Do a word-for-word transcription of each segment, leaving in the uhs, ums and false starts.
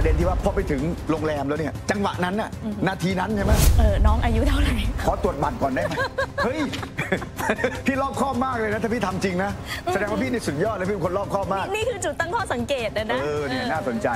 ด็นที่ว่าพอไปถึงโรงแรมแล้วเนี่ยจังหวะนั้นน่ะนาทีนั้นใช่ไหมเออน้องอายุเท่าไหร่ขอตรวจบัตรก่อนได้ไหมเฮ้ยพี่รอบคอบมากเลยนะถ้าพี่ทำจริงนะแสดงว่าพี่นี่สุดยอดเลยพี่เป็นคนรอบคอบมากนี่คือจุดตั้งข้อสังเกตนะเออเนี่ยน่าสนใจ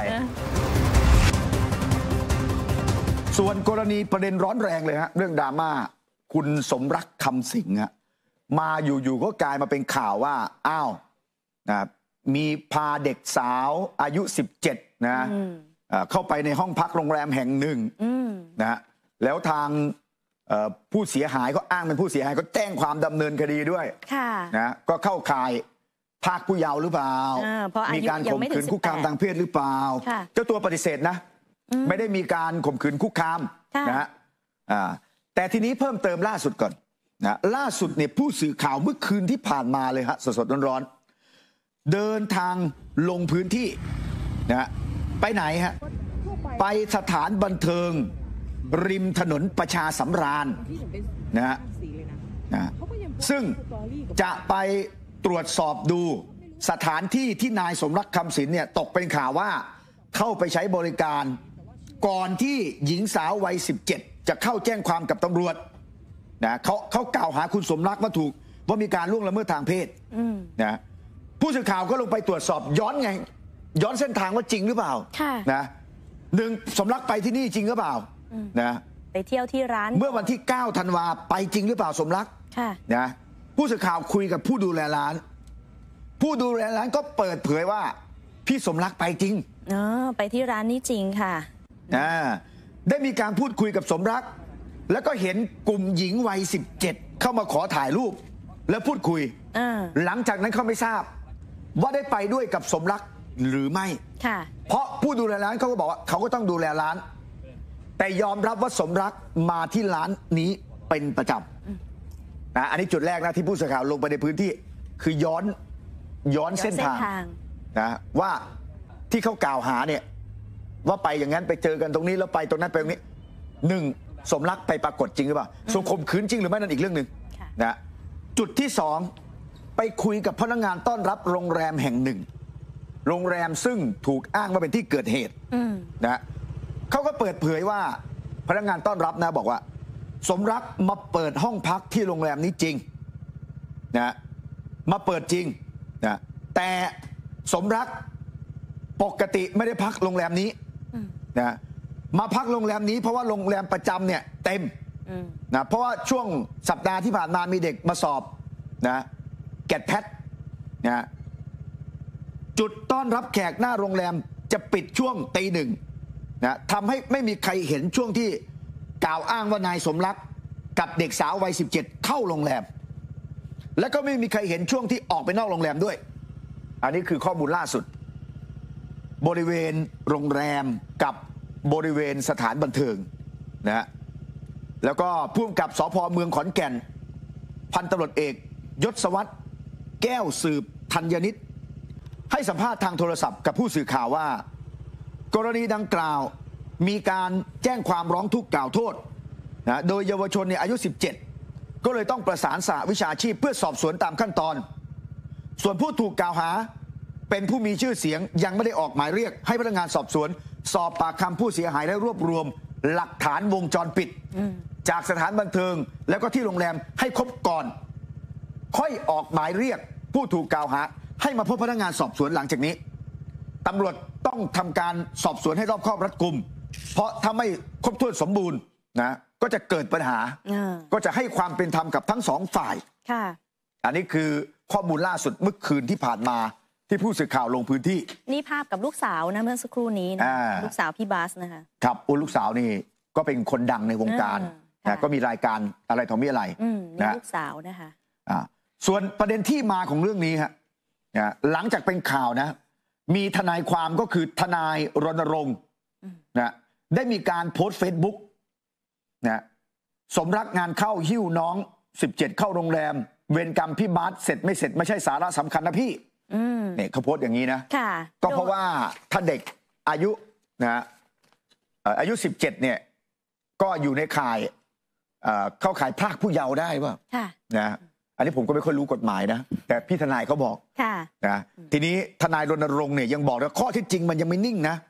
ส่วนกรณีประเด็นร้อนแรงเลยฮะเรื่องดราม่าคุณสมรักคำสิงห์ฮะมาอยู่ๆก็กลายมาเป็นข่าวว่าอ้าวนะมีพาเด็กสาวอายุสิบเจ็ดนะเข้าไปในห้องพักโรงแรมแห่งหนึ่งนะแล้วทางผู้เสียหายก็อ้างเป็นผู้เสียหายก็แจ้งความดำเนินคดีด้วยนะก็เข้าข่ายภาคผู้เยาว์หรือเปล่ามีการข่มขืนคุกคามทางเพศหรือเปล่าเจ้าตัวปฏิเสธนะไม่ได้มีการข่มขืนคุกคามนะฮะแต่ทีนี้เพิ่มเติมล่าสุดก่อนนะล่าสุดเนี่ยผู้สื่อข่าวเมื่อคืนที่ผ่านมาเลยฮะสดๆร้อนๆเดินทางลงพื้นที่นะไปไหนฮะไปสถานบันเทิงริมถนนประชาสำราญนะฮะนะซึ่งจะไปตรวจสอบดูสถานที่ที่นายสมรักคำสินเนี่ยตกเป็นข่าวว่าเข้าไปใช้บริการก่อนที่หญิงสาววัยสิบเจ็ดจะเข้าแจ้งความกับตำรวจนะเขาเขากล่าวหาคุณสมรักว่าถูกว่ามีการล่วงละเมิดทางเพศนะผู้สื่อข่าวก็ลงไปตรวจสอบย้อนไงย้อนเส้นทางว่าจริงหรือเปล่านะหนึ่งสมรักไปที่นี่จริงหรือเปล่านะไปเที่ยวที่ร้านเมื่อวันที่เก้าธันวาไปจริงหรือเปล่าสมรักนะผู้สื่อข่าวคุยกับผู้ดูแลร้านผู้ดูแลร้านก็เปิดเผยว่าพี่สมรักไปจริงอ๋อไปที่ร้านนี้จริงค่ะอ่าได้มีการพูดคุยกับสมรักแล้วก็เห็นกลุ่มหญิงวัยสิบเจ็ดเข้ามาขอถ่ายรูปแล้วพูดคุยหลังจากนั้นเขาไม่ทราบว่าได้ไปด้วยกับสมรักหรือไม่ค่ะเพราะผู้ดูแลร้านเขาก็บอกว่าเขาก็ต้องดูแลร้านแต่ยอมรับว่าสมรักมาที่ร้านนี้เป็นประจำนะอันนี้จุดแรกนะที่ผู้สื่อข่าวลงไปในพื้นที่คือย้อนย้อนเส้นทางนะว่าที่เขากล่าวหาเนี่ยว่าไปอย่างนั้นไปเจอกันตรงนี้แล้วไปตรงนั้นไปตรงนี้หนึ่งสมรักไปปรากฏจริงหรือเปล่าส่วนข่มขืนจริงหรือไม่นั่นอีกเรื่องหนึ่งนะจุดที่สองไปคุยกับพนักงานต้อนรับโรงแรมแห่งหนึ่งโรงแรมซึ่งถูกอ้างว่าเป็นที่เกิดเหตุนะเขาก็เปิดเผยว่าพนักงานต้อนรับนะบอกว่าสมรักมาเปิดห้องพักที่โรงแรมนี้จริงนะมาเปิดจริงนะแต่สมรักปกติไม่ได้พักโรงแรมนี้นะมาพักโรงแรมนี้เพราะว่าโรงแรมประจำเนี่ยเต็มนะเพราะว่าช่วงสัปดาห์ที่ผ่านมามีเด็กมาสอบนะแกดแพทนะจุดต้อนรับแขกหน้าโรงแรมจะปิดช่วงตีหนึ่งนะทำให้ไม่มีใครเห็นช่วงที่กล่าวอ้างว่านายสมรักกับเด็กสาววัยสิบเจ็ดเข้าโรงแรมและก็ไม่มีใครเห็นช่วงที่ออกไปนอกโรงแรมด้วยอันนี้คือข้อมูลล่าสุดบริเวณโรงแรมกับบริเวณสถานบันเทิงนะฮะแล้วก็ผู้กำกับสภ.เมืองขอนแก่นพันตำรวจเอกยศวัฒน์แก้วสืบธัญนิตให้สัมภาษณ์ทางโทรศัพท์กับผู้สื่อข่าวว่ากรณีดังกล่าวมีการแจ้งความร้องทุกข์กล่าวโทษนะโดยเยาวชนเนี่ยอายุสิบเจ็ดก็เลยต้องประสานสหวิชาชีพเพื่อสอบสวนตามขั้นตอนส่วนผู้ถูกกล่าวหาเป็นผู้มีชื่อเสียงยังไม่ได้ออกหมายเรียกให้พนักงานสอบสวนสอบปากคำผู้เสียหายและรวบรวมหลักฐานวงจรปิดจากสถานบันเทิงแล้วก็ที่โรงแรมให้ครบก่อนค่อยออกหมายเรียกผู้ถูกกล่าวหาให้มาพบพนักงานสอบสวนหลังจากนี้ตำรวจต้องทำการสอบสวนให้รอบคอบรัดกุมเพราะถ้าไม่ครบถ้วนสมบูรณ์นะก็จะเกิดปัญหาก็จะให้ความเป็นธรรมกับทั้งสองฝ่ายอันนี้คือข้อมูลล่าสุดเมื่อคืนที่ผ่านมาที่ผู้สื่อข่าวลงพื้นที่นี่ภาพกับลูกสาวนะเมื่อสักครู่นี้นะลูกสาวพี่บาสนะคะครับอุลูกสาวนี่ก็เป็นคนดังในวงการนะก็มีรายการอะไรทอมมี่อะไรนะลูกสาวนะคะส่วนประเด็นที่มาของเรื่องนี้ฮะหลังจากเป็นข่าวนะมีทนายความก็คือทนายรณรงค์นะได้มีการโพสต์เฟซบุ๊กนะสมรักงานเข้าหิ้วน้องสิบเจ็ดเข้าโรงแรมเวรกรรมพี่บาสเสร็จไม่เสร็จไม่ใช่สาระสำคัญนะพี่เนี่ยเขาโพสต์อย่างนี้นะก็เพราะว่าถ้าเด็กอายุนะอายุสิบเจ็ดเนี่ยก็อยู่ในข่ายเข้าข่ายพรากผู้เยาว์ได้ป่ะนะอันนี้ผมก็ไม่ค่อยรู้กฎหมายนะแต่พี่ทนายเขาบอกนะทีนี้ทนายรณรงค์เนี่ยยังบอกว่าข้อที่จริงมันยังไม่นิ่งนะ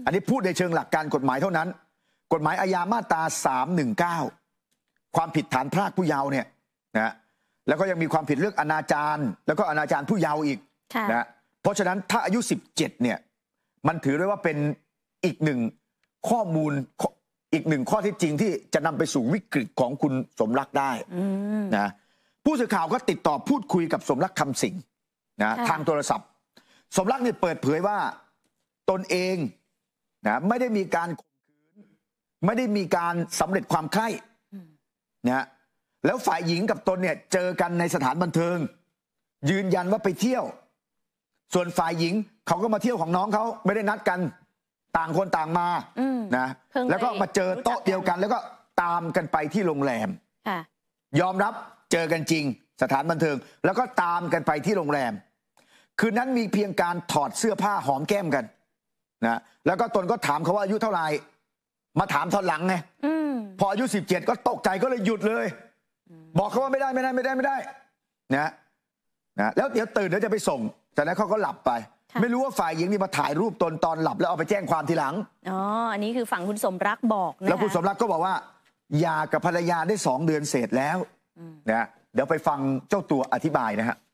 อันนี้พูดในเชิงหลักการกฎหมายเท่านั้นกฎหมายอาญามาตราสามหนึ่งเก้าความผิดฐานพรากผู้เยาว์เนี่ยนะแล้วก็ยังมีความผิดเรื่องอนาจารแล้วก็อนาจารผู้เยาว์อีกนะเพราะฉะนั้นถ้าอายุสิบเจ็ดเนี่ยมันถือได้ว่าเป็นอีกหนึ่งข้อมูลอีกหนึ่งข้อเท็จจริงที่จะนำไปสู่วิกฤตของคุณสมรักได้นะผู้สื่อข่าวก็ติดต่อพูดคุยกับสมรักคำสิงห์นะทางโทรศัพท์สมรักเนี่ยเปิดเผยว่าตนเองนะไม่ได้มีการข่มขืนไม่ได้มีการสำเร็จความใคร่นะแล้วฝ่ายหญิงกับตนเนี่ยเจอกันในสถานบันเทิงยืนยันว่าไปเที่ยวส่วนฝ่ายหญิงเขาก็มาเที่ยวของน้องเขาไม่ได้นัดกันต่างคนต่างมานะแล้วก็มาเจอโต๊ะเดียวกันแล้วก็ตามกันไปที่โรงแรมยอมรับเจอกันจริงสถานบันเทิงแล้วก็ตามกันไปที่โรงแรมคืนนั้นมีเพียงการถอดเสื้อผ้าหอมแก้มกันนะแล้วก็ตนก็ถามเขาว่าอายุเท่าไหร่มาถามตอนหลังไงพออายุสิบเจ็ดก็ตกใจก็เลยหยุดเลยบอกเขาว่าไม่ได้ไม่ได้ไม่ได้ไม่ได้นะนะแล้วเดี๋ยวตื่นแล้วจะไปส่งจากนั้นเขาก็หลับไปไม่รู้ว่าฝ่ายหญิงนี่มาถ่ายรูปตนตอนหลับแล้วเอาไปแจ้งความทีหลังอ๋ออันนี้คือฝั่งคุณสมรักบอกนะแล้วคุณสมรักก็บอกว่าหย่ากับภรรยาได้สองเดือนเศษแล้วนะเดี๋ยวไปฟังเจ้าตัวอธิบายนะฮะ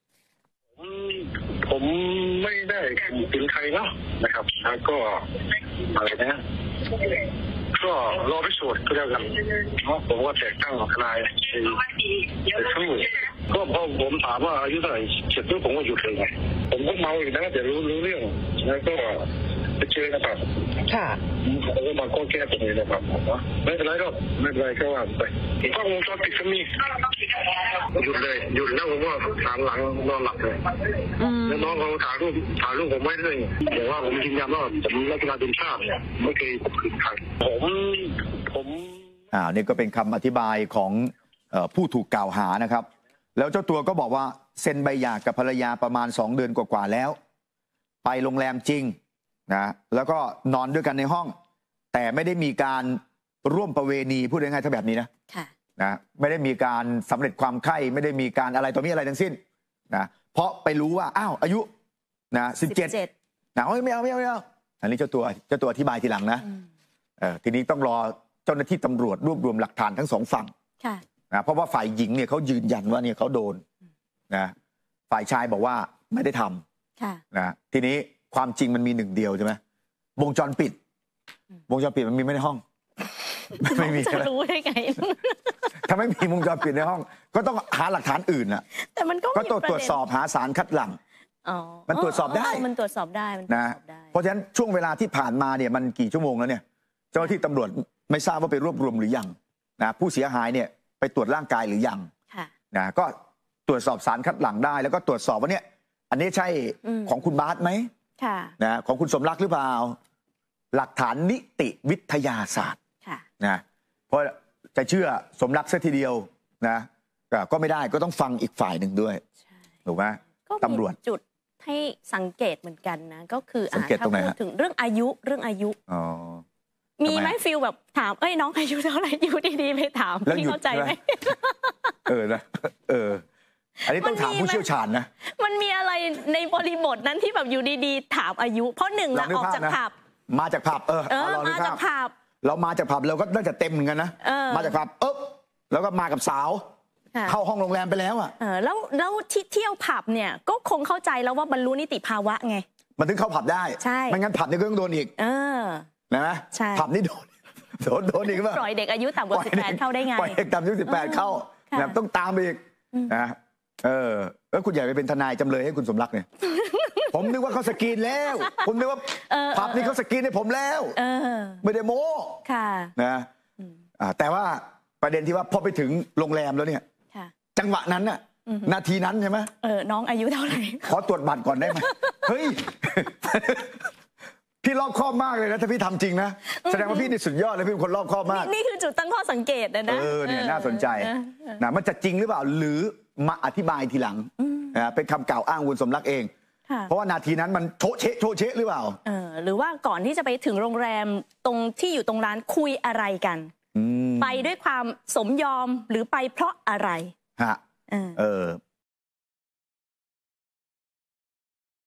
ผมไม่ได้เป็นใครเนาะนะครับแล้วก็อะไรนะก็รอพิสูจน์ก็แล้วกันเพราะผมว่าแตกตั้งทนายในทั้งหมดก็พอผมถามว่าอายุเท่าไหร่เสร็จปุ๊บผมก็หยุดเลยไงผมก็เมาอีกนะแต่รู้รู้เรื่องแล้วก็ไปเจอนะครับค่ะผมก็มาก็แก้ตรงนี้นะครับไม่เป็นไรก็ไม่เป็นไรก็ว่าไปกล้องวงจรปิดก็มีหยุดเลยหยุดแล้วผมก็ถามหลังนอนหลับเลยแล้วน้องเขาถ่ายรูปถ่ายรูปผมไว้ด้วยแต่ว่าผมยืนยันว่าผมรักษาเป็นชาติเนี่ยไม่เคยข่มขืนใครผมผมอ่านี่ก็เป็นคำอธิบายของผู้ถูกกล่าวหานะครับแล้วเจ้าตัวก็บอกว่าเซ็นใบหย่ากับภรรยาประมาณสองเดือนกว่าๆแล้วไปโรงแรมจริงนะแล้วก็นอนด้วยกันในห้องแต่ไม่ได้มีการร่วมประเวณีพูดง่ายๆถ้าแบบนี้นะนะไม่ได้มีการสำเร็จความใคร่ไม่ได้มีการอะไรต่อมีอะไรทั้งสิ้นนะเพราะไปรู้ว่าอ้าวอายุนะสิบเจ็ดนะไม่เอาไม่เอาไม่เอาอันนี้เจ้าตัวเจ้าตัวอธิบายทีหลังนะเออทีนี้ต้องรอเจ้าหน้าที่ตำรวจรวบรวมหลักฐานทั้งสองฝั่งนะเพราะว่าฝ่ายหญิงเนี่ยเขายืนยันว่าเนี่ยเขาโดนนะฝ่ายชายบอกว่าไม่ได้ทำนะทีนี้ความจริงมันมีหนึ่งเดียวใช่ไหมวงจรปิดวงจรปิดมันมีไม่ในห้องไม่มีจะรู้ได้ไงถ้าไม่มีวงจรปิดในห้องก็ต้องหาหลักฐานอื่นน่ะแต่มันก็ก็ตรวจสอบหาสารคัดหลั่งมันตรวจสอบได้มันตรวจสอบได้นะเพราะฉะนั้นช่วงเวลาที่ผ่านมาเนี่ยมันกี่ชั่วโมงแล้วเนี่ยเจ้าหน้าที่ตำรวจไม่ทราบว่าไปรวบรวมหรือยังนะผู้เสียหายเนี่ยไปตรวจร่างกายหรือยังนะก็ตรวจสอบสารคัดหลั่งได้แล้วก็ตรวจสอบว่าเนี่ยอันนี้ใช่ของคุณบาสไหมนะของคุณสมรักหรือเปล่าหลักฐานนิติวิทยาศาสตร์นะเพราะจะเชื่อสมรักซะทีเดียวนะก็ไม่ได้ก็ต้องฟังอีกฝ่ายหนึ่งด้วยถูกไหมตำรวจจุดให้สังเกตเหมือนกันนะก็คือถ้าพูดถึงเรื่องอายุเรื่องอายุมีไหมฟิลแบบถามเอ้ยน้องอายุเท่าไหร่อยู่ดีๆไปถามพี่เข้าใจไหมเออนะเอออันนี้ต้องถามผู้เชี่ยวชาญนะมันมีอะไรในบริบทนั้นที่แบบอยู่ดีๆถามอายุเพราะหนึ่งเราออกจากผับมาจากผับเออมาจากผับเรามาจากผับเราก็น่าจะเต็มเหมือนกันนะมาจากผับเอ๊บแล้วก็มากับสาวเข้าห้องโรงแรมไปแล้วอ่ะแล้วแล้วที่เที่ยวผับเนี่ยก็คงเข้าใจแล้วว่าบรรลุนิติภาวะไงมันถึงเข้าผับได้ไม่งั้นผับนี่ก็ต้องโดนอีกนะผับนี่โดนโดนโดนอีกป่ะปล่อยเด็กอายุต่ำกว่าสิบแปดเข้าได้ไงปล่อยเด็กต่ำอายุสิบแปดเข้าแบบต้องตามไปอีกนะเออแล้วคุณใหญ่ไปเป็นทนายจำเลยให้คุณสมรักเนี่ยผมนึกว่าเขาสกรีนแล้วผมนึกว่าผับนี้เขาสกรีนให้ผมแล้วไม่ได้โม้นะแต่ว่าประเด็นที่ว่าพอไปถึงโรงแรมแล้วเนี่ยจังหวะนั้นน่ะนาทีนั้นใช่ไหมเออน้องอายุเท่าไหร่ขอตรวจบัตรก่อนได้ไหมเฮ้ยพี่รอบคอบมากเลยนะถ้าพี่ทำจริงนะแสดงว่าพี่นี่สุดยอดเลยพี่เป็นคนรอบคอบมากนี่คือจุดตั้งข้อสังเกตนะนะเออเนี่ยน่าสนใจนะมันจะจริงหรือเปล่าหรือมาอธิบายทีหลังนะเป็นคำกล่าวอ้างคุณสมรักเองเพราะว่านาทีนั้นมันโชเชะโชเชะหรือเปล่าเออหรือว่าก่อนที่จะไปถึงโรงแรมตรงที่อยู่ตรงร้านคุยอะไรกันไปด้วยความสมยอมหรือไปเพราะอะไรฮะเออ